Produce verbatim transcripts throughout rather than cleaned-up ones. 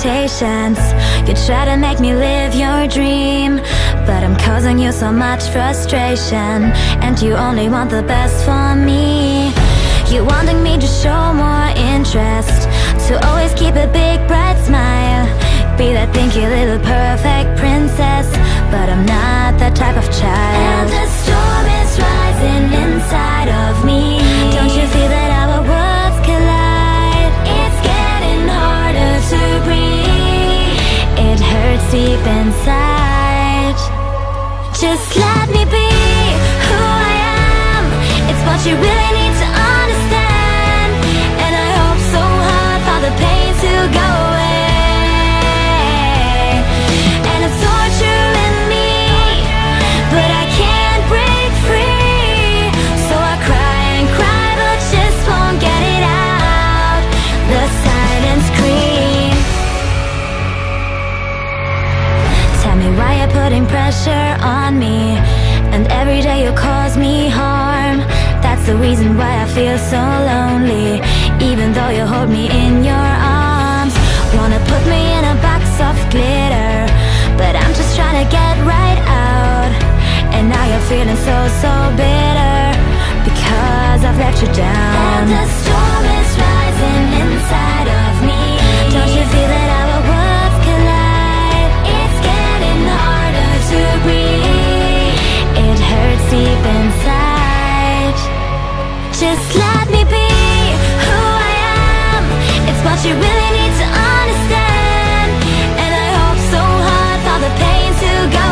expectations. You try to make me live your dream, but I'm causing you so much frustration, and you only want the best for me. You wanting me to show more interest, to always keep a big bright smile, be that pinky little perfect princess, but I'm not that type of child. And the storm is rising inside of me. Don't you feel that our worlds collide? It's getting harder to breathe. It hurts deep inside. Just let me be who I am. It's what you really need to understand, and I hope so hard for the pain to go away. And it's torture in me, but I can't break free. So I cry and cry, but just won't get it out. The silent scream. Tell me why you're putting pressure on me, and every day you cause me harm. That's the reason why I feel so lonely, even though you hold me in your arms. Wanna put me in a box of glitter, but I'm just trying to get right out. And now you're feeling so, so bitter, because I've let you down. And the storm is rising inside of me. Don't you feel that our worlds collide? It's getting harder to breathe. It hurts deep inside. Just let me be who I am. It's what you really need to understand, and I hope so hard for the pain to go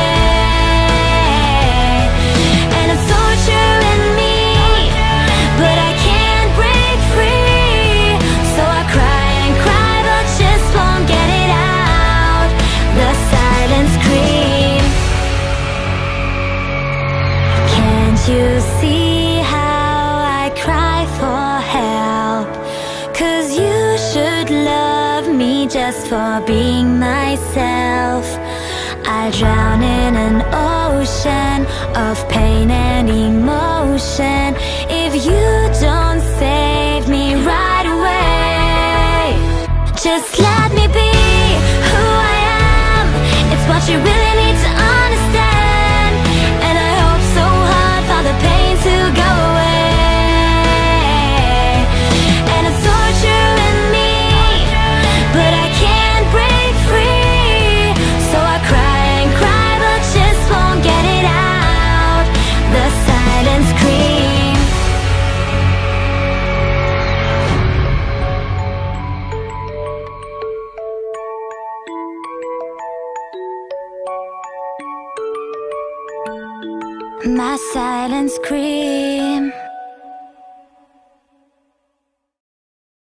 away. And it's torture in me, but I can't break free. So I cry and cry, but just won't get it out. The silent scream. Can't you see cry for help? 'Cause you should love me just for being myself. I'll drown in an ocean of pain and emotion if you don't save me right away. Just let me be who I am. It's what you really need to understand, and I hope so hard for the pain to go away. My silent scream.